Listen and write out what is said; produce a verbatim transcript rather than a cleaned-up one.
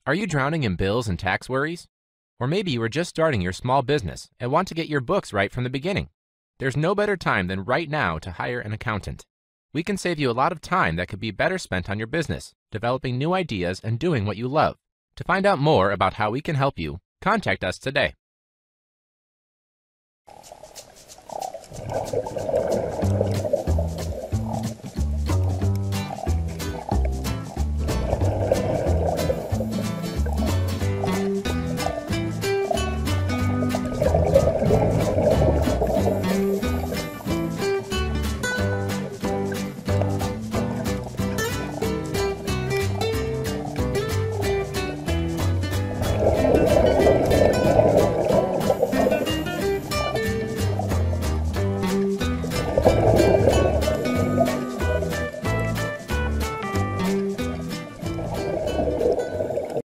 Are you drowning in bills and tax worries? Or maybe you are just starting your small business and want to get your books right from the beginning. There's no better time than right now to hire an accountant. We can save you a lot of time that could be better spent on your business, developing new ideas and doing what you love. To find out more about how we can help you, contact us today.